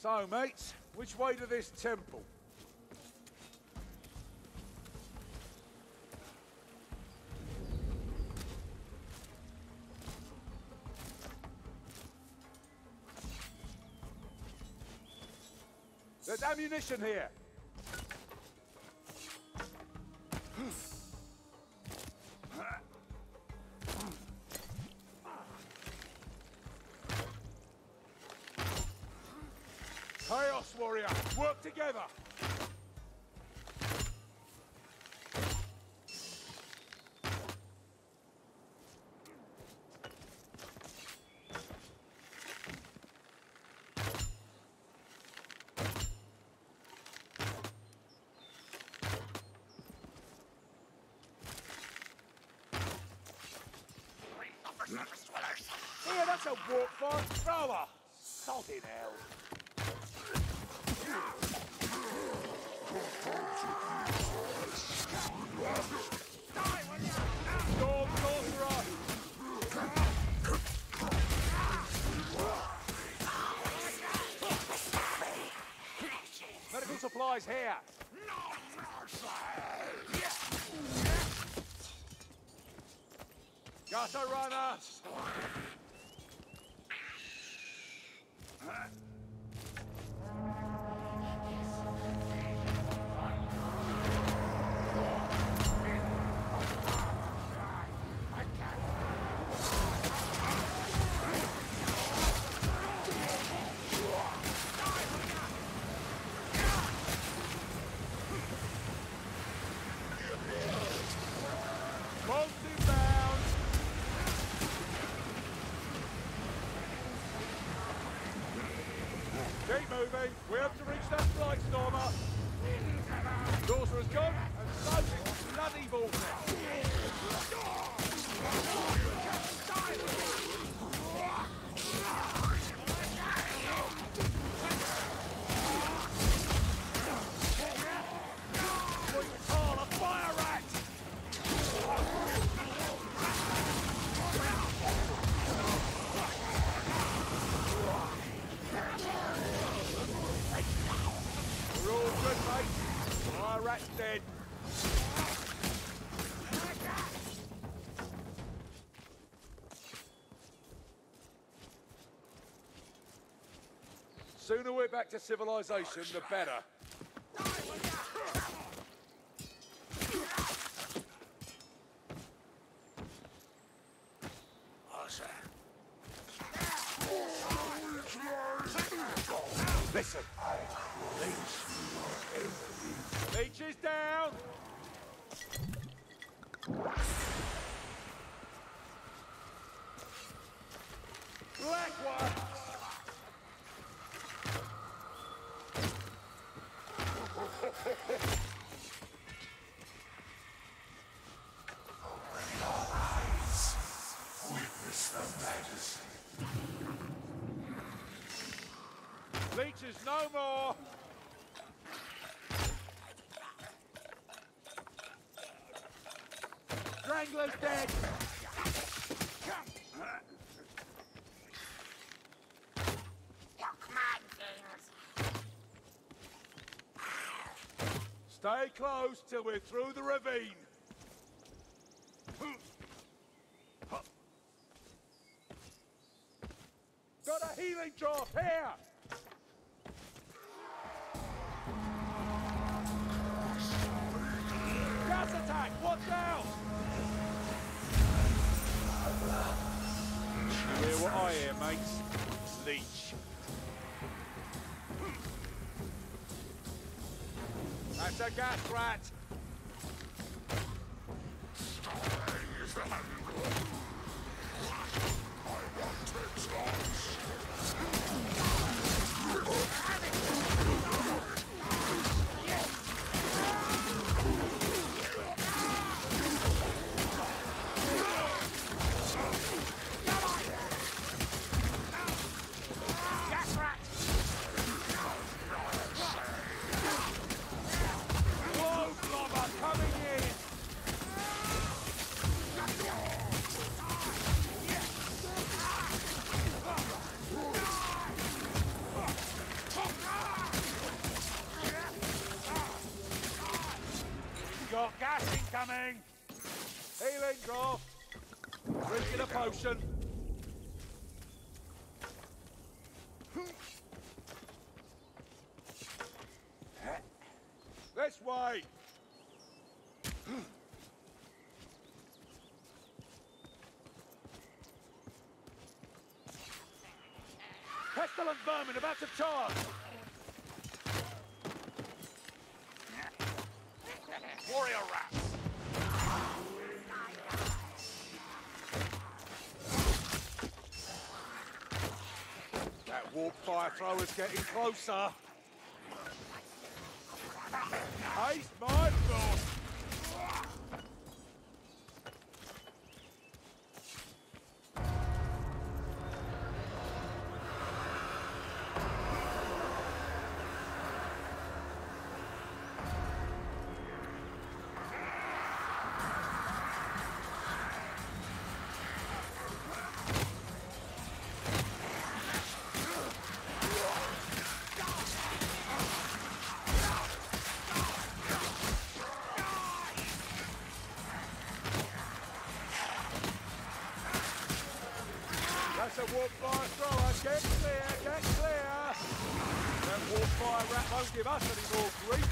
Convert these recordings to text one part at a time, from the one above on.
So, mates, which way to this temple? There's ammunition here. Chaos Warrior, work together! Yeah, that's a walk for thrower! Salty hell! Storm Sorcerer! Medical supplies here! Gutter runner! Keep moving. We have to reach that flight stormer. Sorcerer's gone, and so is the bloody vortex. Oh, a fire rat! We're all good, mate. Fire rat's dead. Sooner we're back to civilization, the better. Listen. Leech is down. Black one. Witness the majesty. Leeches no more! Strangler's dead! Stay close till we're through the ravine. Got a healing drop here! Gas attack! Watch out! You hear what I hear, mates? Leech. That's a gas rat! Blow again, Graf. Drinking a potion. This way. Pestilent vermin about to charge. Warrior rats. That warp fire thrower's getting closer. Haste my thought. That's a warp fire thrower. Get clear, get clear. That warp fire rat won't give us any more grief.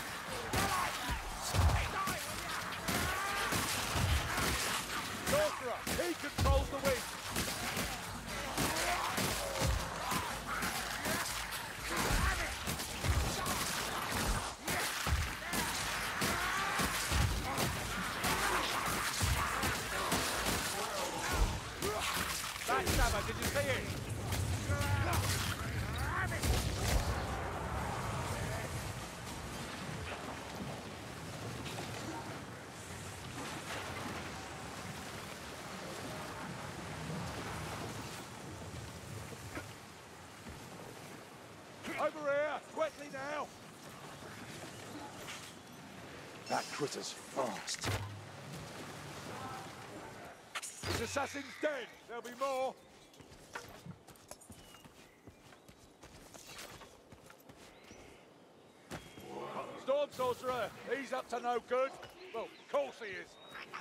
Sorcerer, he controls the wind. Backstabber, did you see it? Over here, quickly now. That critter's fast. His assassin's dead. There'll be more. Storm Sorcerer, he's up to no good. Well, of course he is.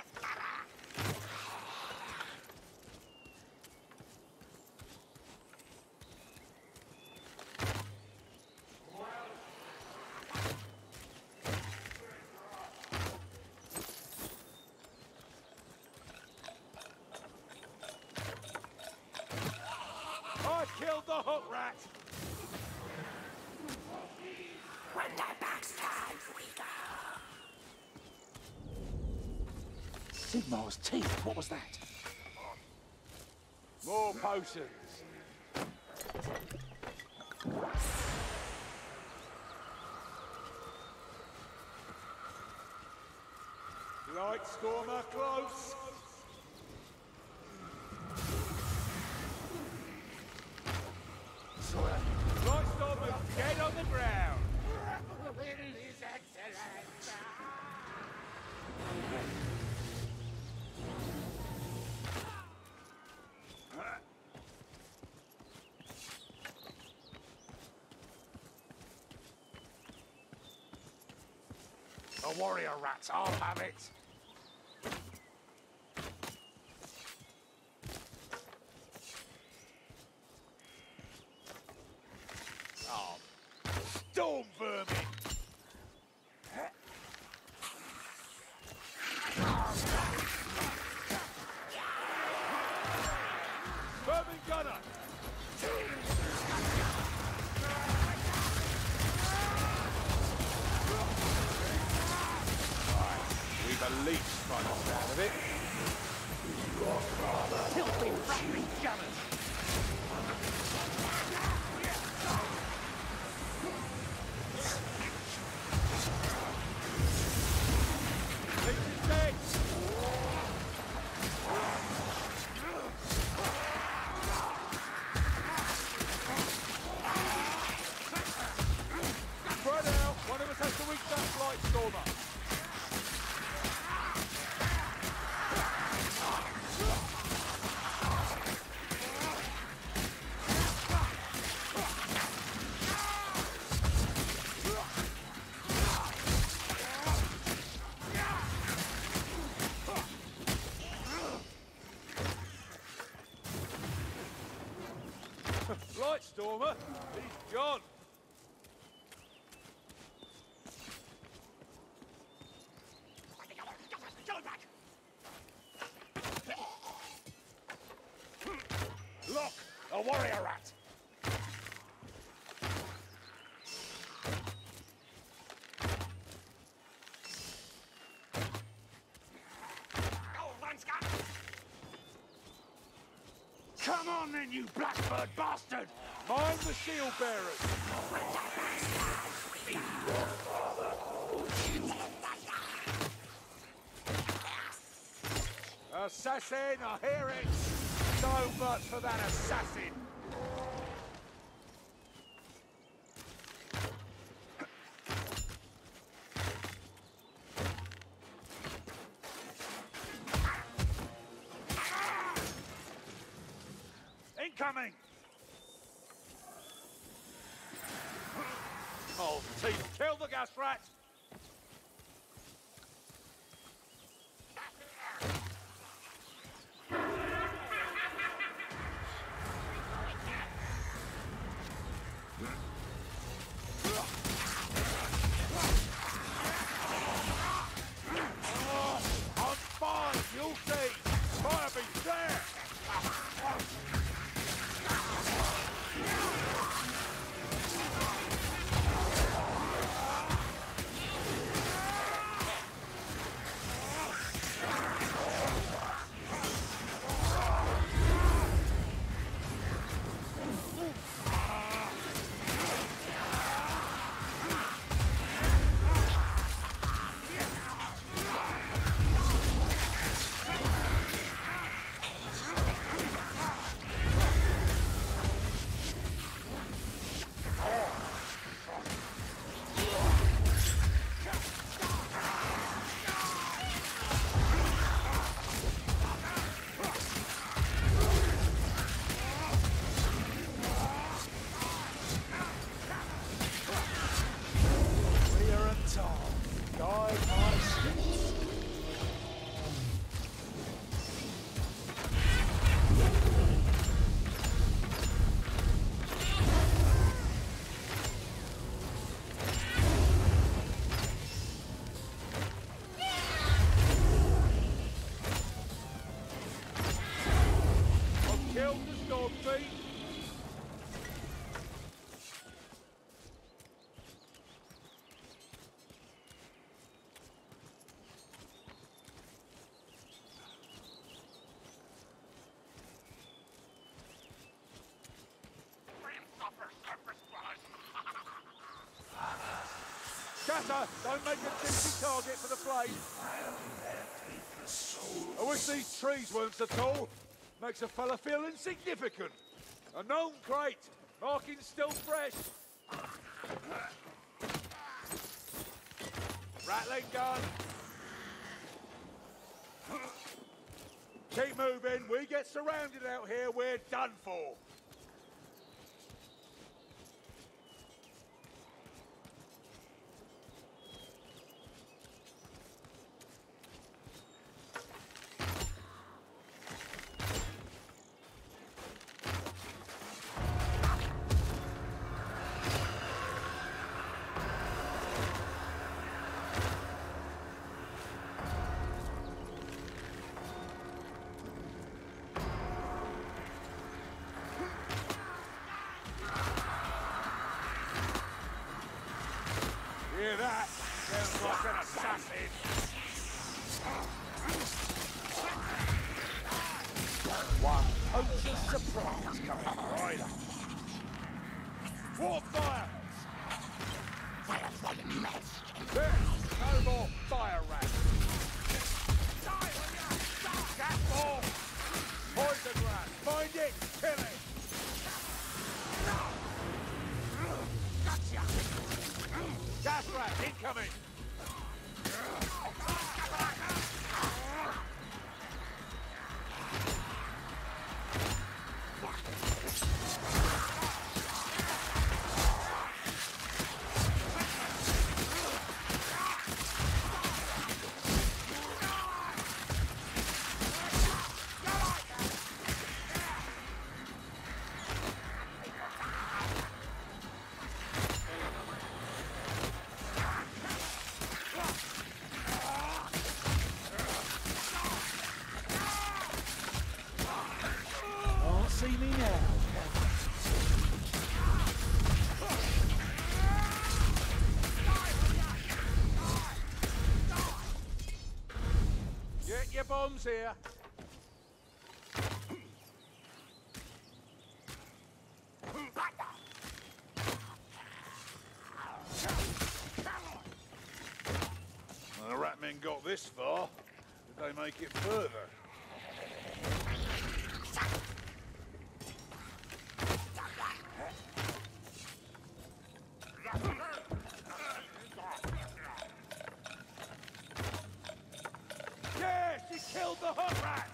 I killed the hook rat! When the backstab, we go. Sigmar's teeth, what was that? More potions. Light Stormer close. Light Stormer dead on the ground. His Excellency. The warrior rats, I'll have it. Oh, storm vermin! Vermin gunner! We've at least tried to stay out of it. Filthy, rattling gunners. Blightstormer, he's gone. Look! A warrior rat! Come on then, you blackbird bastard! Mind the shield bearers. Assassin, I hear it. So much for that assassin. Incoming! Oh, teeth, kill the gas rat. I'm fine, you'll see. Fire be there. Killed the storm thief. Shatter, don't make a cheeky target for the blade. I wish these trees weren't so tall. Makes a fella feel insignificant. A known crate, marking still fresh. Rattling gun. Keep moving, we get surrounded out here, we're done for. Hear that? Sounds like an assassin. One potent surprise coming right up. War fire! There, no more fire rats. Gas ball! Poison rat! Find it! Kill it! Gas rat incoming! see me now. Get your bombs here. The Ratmen got this far. Did they make it further? Yeah, she killed the hot rat!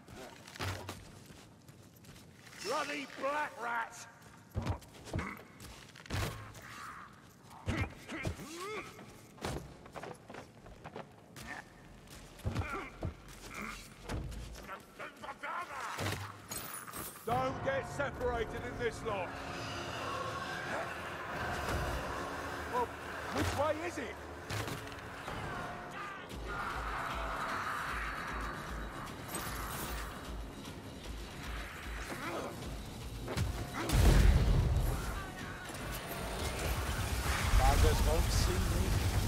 Bloody black rat! Don't get separated in this lot. Well, which way is it? Buggers won't see me.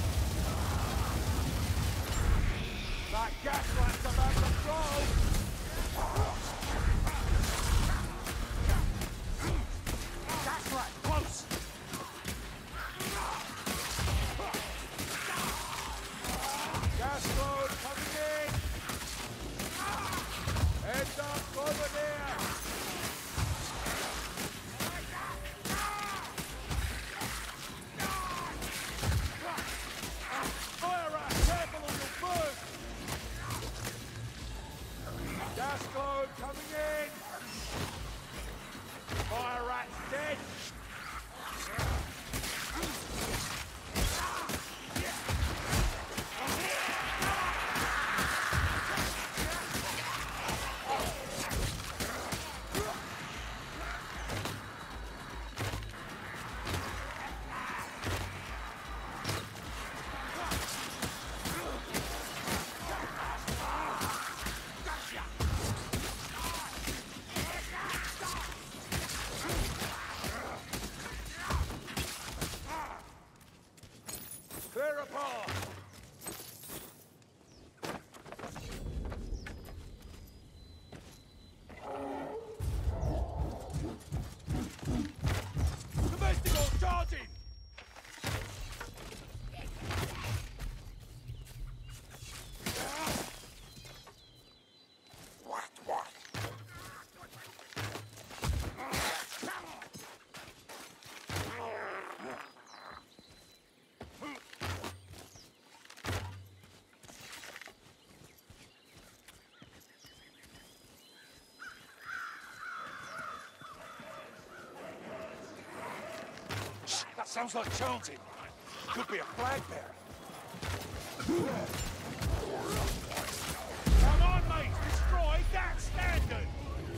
That gas rat's about to throw! Gas rat, close! Gas load coming in! Heads up, over there! Fire rat, careful on your foot! Gas load coming in! Fire rat's dead! Clear a path! Domestical charging! That sounds like chanting. Could be a flag bearer. Come on, mate! Destroy that standard!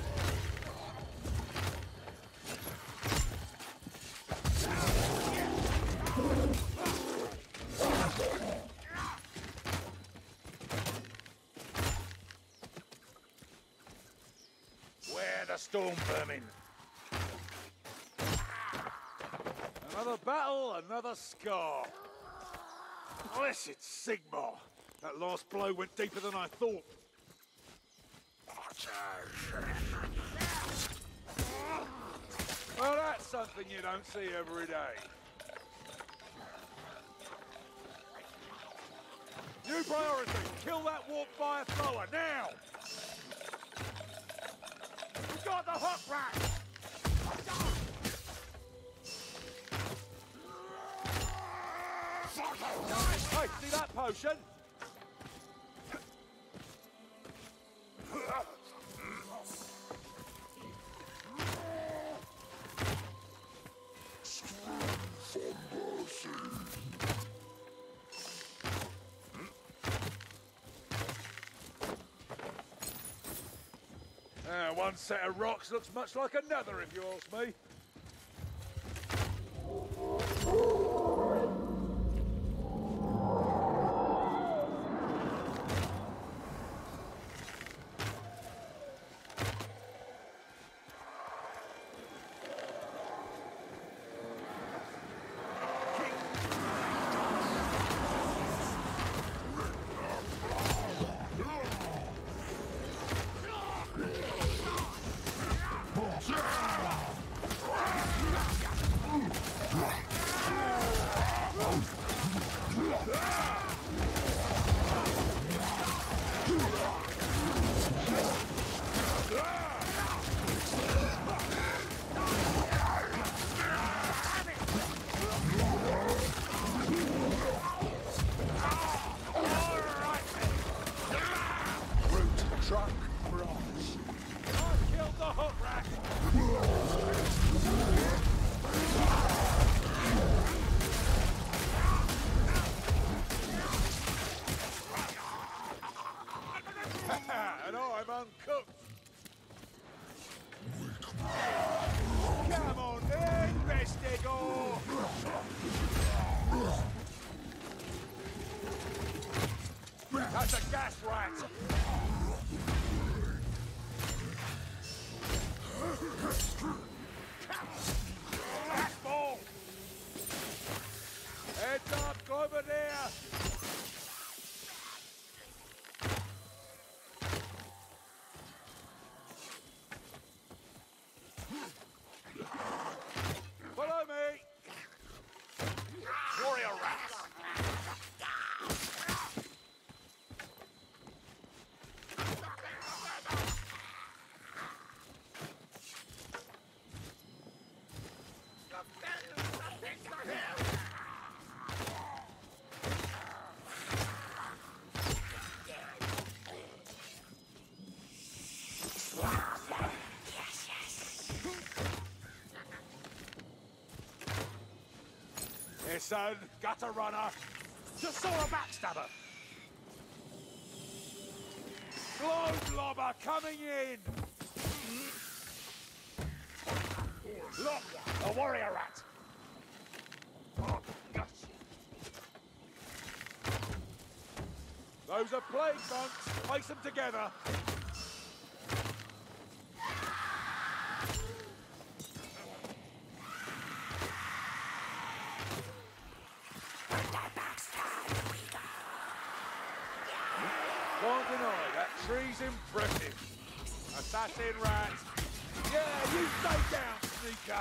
Where the storm vermin? Another battle, another scar. Blessed Sigmar. That last blow went deeper than I thought. Well, that's something you don't see every day. New priority, kill that warp fire thrower, now! We've got the hot rat! Hey, see that potion? One set of rocks looks much like another, if you ask me. branch. I killed the hook rat! And I'm uncooked! Come on, Investigor! That's a gas rat! Gas ball! Heads up, over there! Follow me! Warrior rats! Listen, gutter runner! Just saw a backstabber! Globe lobber coming in! Look, a warrior rat! Oh, gosh. Those are plague monks! Place them together! Can't deny that tree's impressive. Assassin rat. Yeah, you stay down, sneaker.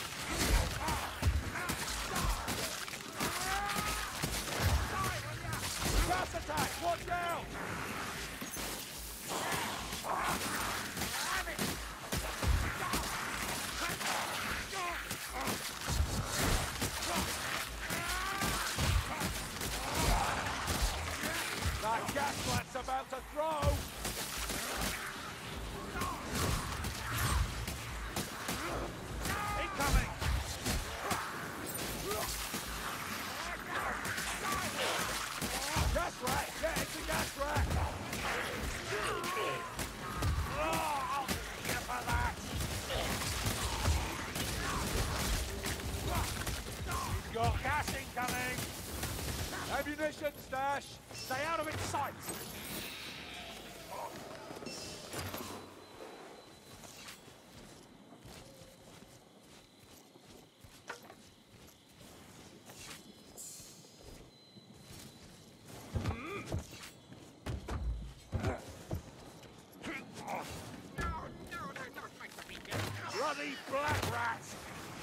Fast attack, watch out! That gas rat's about to throw! Incoming! Gas rat! Yeah, it's a gas rat! Oh, I'll get you for that! He's got gas incoming! Ammunition stash! Stay out of its sight! Bloody black rats!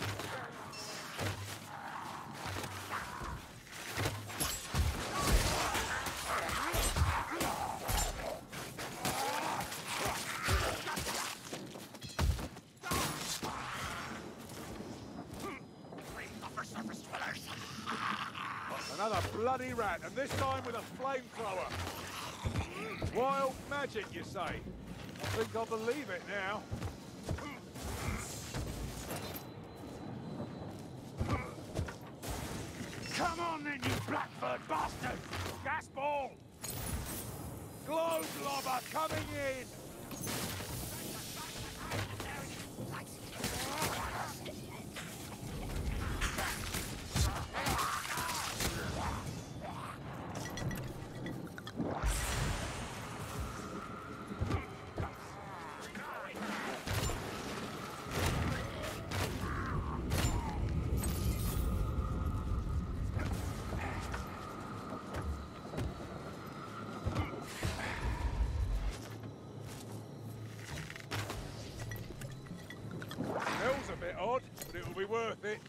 Another bloody rat, and this time with a flamethrower. Wild magic, you say? I think I'll believe it now. Come on then, you blackbird bastard! Gas ball! Globe lobber coming in! Smells a bit odd, but it'll be worth it.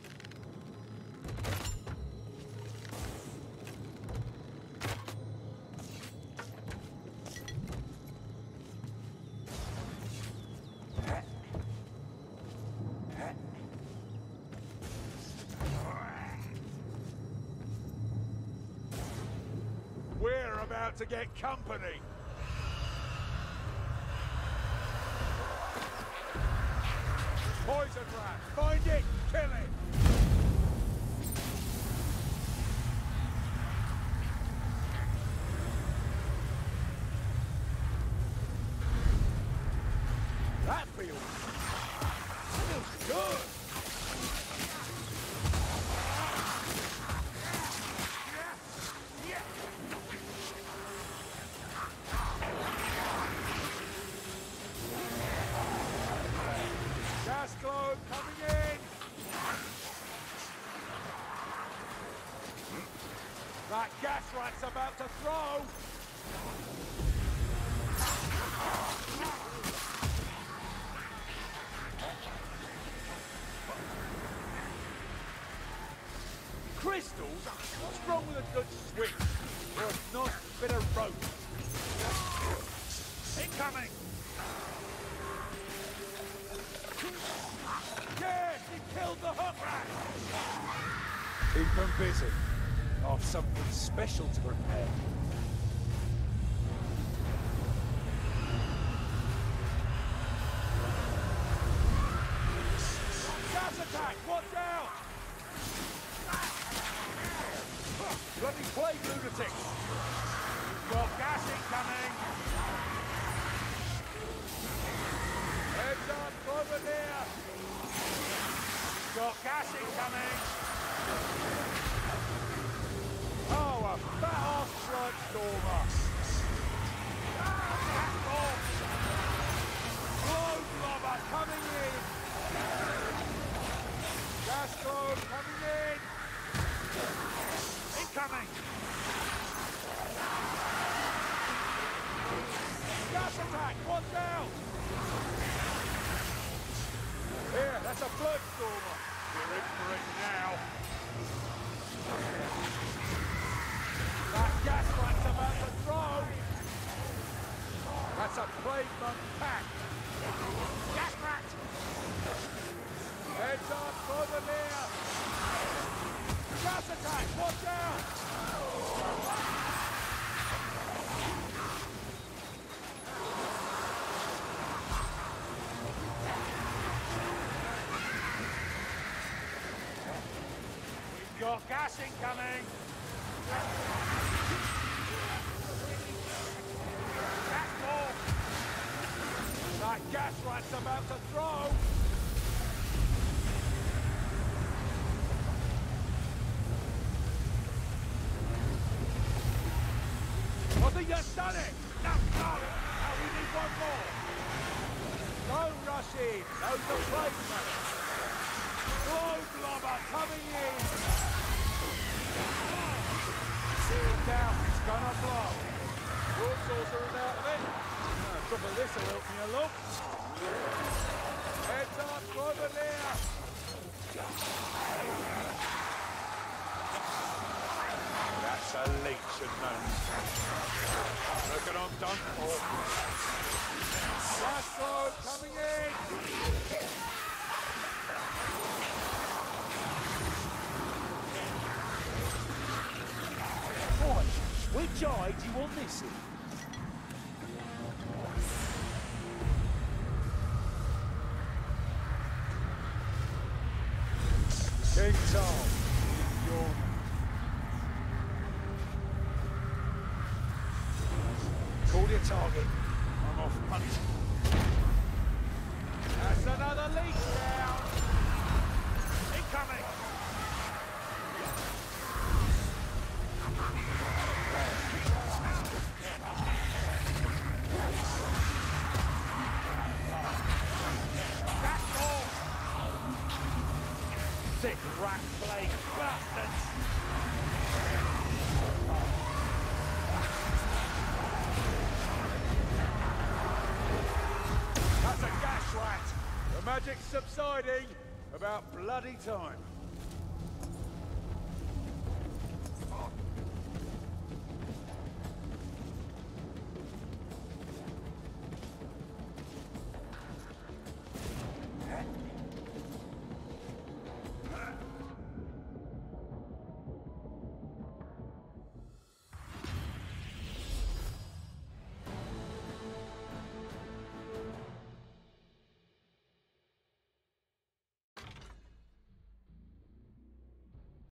We're about to get company. Find it, kill it! That feels good! Gas globe coming in! That gas rat's about to throw! Crystals? What's wrong with a good switch? Or a nice bit of rope? Incoming! Yes, he killed the hook rat! Keep them busy. I've something special to prepare. Gas attack! Watch out! Bloody plague lunatic! Got gas incoming! Heads up, over there! Got gas incoming! Oh, a fat-ass blood stormer! Gas bomb! Globe lobber coming in! Gas globe coming in! Incoming! Gas attack! Watch out! Here, that's a blood stormer. You're in for it now. That gas rat's about to throw. That's a plague monk pack. Gas rat! Heads up, over there. Gas attack! Watch out! We've got gas incoming! Gas ball! That gas rat's about to throw! I think that's done it! No! Now we need one more! Don't rush in! Those are placement! Globe lobber coming in! Down, it's gonna blow! Wood saucer is out of it! Drop of this will help me a lot! Heads up, over there! That's a leech and nose. Reckon I'm done for. Last load coming in! Boy, which eye do you want this in? King Tom, your call your target. I'm off punishment. That's another leech down. Incoming. That's all. Sick rat plague bastards. That's a gas rat. The magic's subsiding. About bloody time.